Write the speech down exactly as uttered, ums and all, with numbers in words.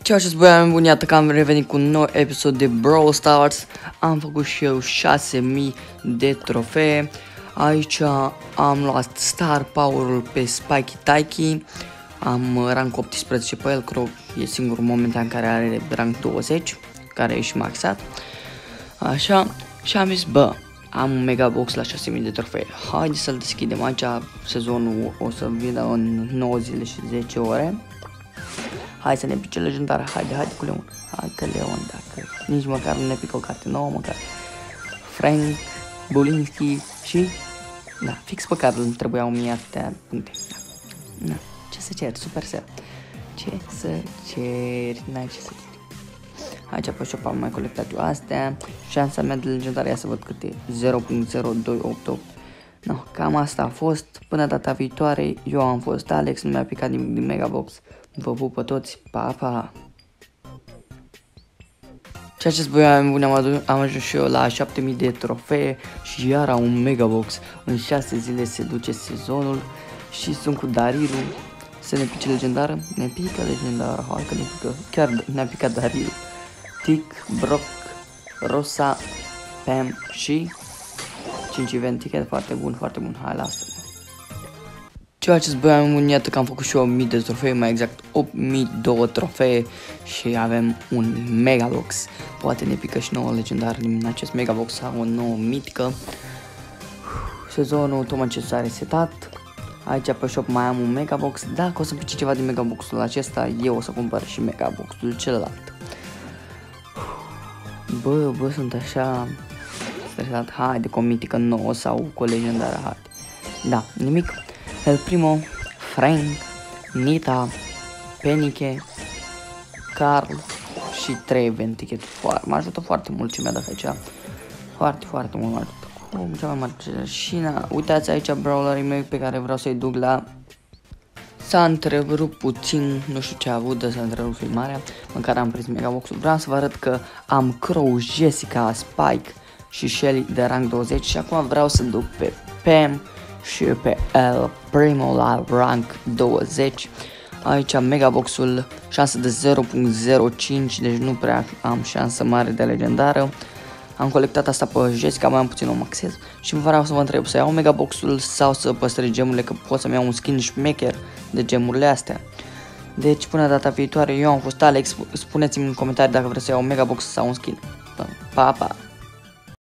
Ceea ce spuneam, bun, iată că am revenit cu un nou episod de Brawl Stars. Am făcut și eu șase mii de trofee. Aici am luat Star Power-ul pe Spiky Tyke. Am rank optsprezece pe el, cred că e singurul moment în care are rank douăzeci, care e și maxat. Așa, și am zis, bă, am un mega box la șase mii de trofee. Haide să-l deschidem. Aici sezonul o să vină în nouă zile și zece ore. Hai să ne pice legendară, haide, haide cu Leon. Hai că Leon, dacă nici măcar nu ne pică o carte nouă, măcar Frank, Bolinski și... Da, fix pe care îmi trebuia o mie atâtea puncte. Da. Da. Ce să cer, Supercell. Ce să ceri, n-ai ce să ceri. Aici pe shop am mai colectat eu astea. Șansa mea de legendară, ia să văd cât e, zero virgulă zero doi opt opt. No, cam asta a fost. Până data viitoare, eu am fost Alex, nu mi-a picat nimic din Megabox. Vă pup pe toți, pa, pa! Ceea ce spuneam, bune, am, am ajuns și eu la șapte mii de trofee și iar un Megabox. În șase zile se duce sezonul și sunt cu Darilu. Să ne pice legendară? Ne pică legendară, hai că ne pică, chiar ne-a picat Darilu. Tick, Brock, Rosa, Pam și cinci event ticket, foarte bun, foarte bun, hai lasă. Ceea ce spuneam, iată că am făcut și eu o mie de trofee, mai exact opt mii două trofee și avem un Megabox. Poate ne pică și nouă legendar din acest Megabox sau o nouă mitică. Sezonul tocmai ce s-a resetat. Aici pe shop mai am un Megabox. Dacă o să pice ceva din Megaboxul acesta, eu o să cumpăr și Megaboxul celălalt. Bă, bă, sunt așa stresat. Haide cu o mitică nouă sau cu o legendară, haide. Da, nimic. El Primo, Frank, Nita, Penike, Carl și trei event ticket. Mă ajută foarte mult ce mi-a dat aici. Foarte, foarte mult mă ajută. Cum cea mai mare. Și na, uitați aici brawlerii mei pe care vreau să-i duc la... S-a întrerupt puțin, nu știu ce a avut, de s-a întrerupt filmarea, măcar am prins Megabox-ul. Vreau să vă arăt că am Crow, Jessica, Spike și Shelly de rank douăzeci și acum vreau să duc pe Pam și pe El Primo la rank douăzeci. Aici Megaboxul, șansă de zero virgulă zero cinci, deci nu prea am șansă mare de legendară. Am colectat asta pe Jessica, mai am puțin o maxez și vreau să vă întreb să iau Megaboxul sau să păstrez gemurile, că pot să-mi iau un skin șmecher de gemurile astea. Deci până data viitoare, eu am fost Alex, spuneți-mi în comentarii dacă vreți să iau un Megabox sau un skin. Pa, pa!